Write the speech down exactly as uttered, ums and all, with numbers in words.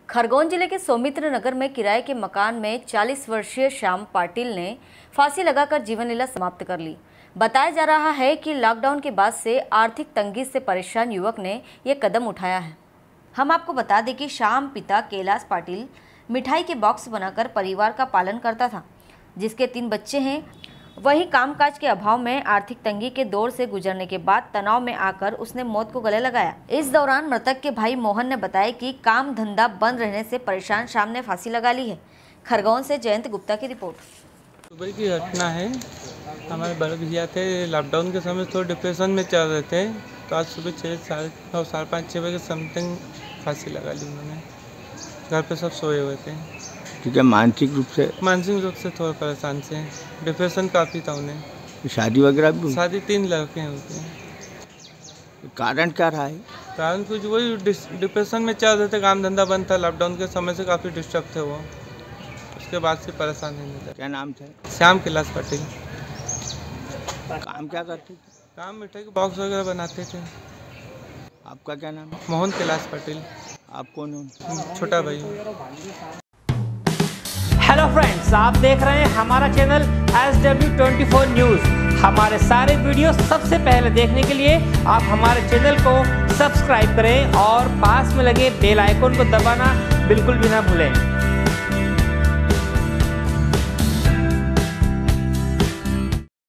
खरगोन जिले के सौमित्र नगर में किराए के मकान में चालीस वर्षीय श्याम पाटिल ने फांसी लगाकर जीवन लीला समाप्त कर ली। बताया जा रहा है कि लॉकडाउन के बाद से आर्थिक तंगी से परेशान युवक ने यह कदम उठाया है। हम आपको बता दें कि श्याम पिता कैलाश पाटिल मिठाई के बॉक्स बनाकर परिवार का पालन करता था, जिसके तीन बच्चे हैं। वहीं कामकाज के अभाव में आर्थिक तंगी के दौर से गुजरने के बाद तनाव में आकर उसने मौत को गले लगाया। इस दौरान मृतक के भाई मोहन ने बताया कि काम धंधा बंद रहने से परेशान श्याम ने फांसी लगा ली है। खरगोन से जयंत गुप्ता की रिपोर्ट। सुबह की घटना है। हमारे बड़े भैया थे, लॉकडाउन के समय थोड़े डिप्रेशन में चल रहे थे, तो आज सुबह छः साढ़े नौ साढ़े पाँच छः बजे समथिंग फांसी लगा ली उन्होंने। घर पे सब सोए हुए थे। ठीक है। मानसिक रूप से मानसिक रूप से थोड़ा परेशान थे, डिप्रेशन काफ़ी था उन्हें। शादी वगैरह भी? शादी तीन लड़के हैं उनके। कारण क्या रहा है? कारण कुछ वही डिप्रेशन में चल रहे थे, काम धंधा बंद था, लॉकडाउन के समय से काफ़ी डिस्टर्ब थे वो। उसके बाद से परेशान नहीं था। क्या नाम था? श्याम कैलाश पाटिल। काम क्या करते थे? काम मिठाई के बॉक्स वगैरह बनाते थे। आपका क्या नाम है? मोहन कैलाश पाटिल। आप कौन हो? छोटा भाई। हेलो फ्रेंड्स, आप देख रहे हैं हमारा channel S W twenty four news. हमारे सारे वीडियो सबसे पहले देखने के लिए आप हमारे चैनल को सब्सक्राइब करें और पास में लगे बेल आइकन को दबाना बिल्कुल भी ना भूलें।